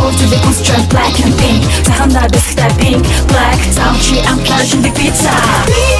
love to deconstruct black and pink. 잘한다 비슷해 pink, black. 사무치 않게 준비 pizza.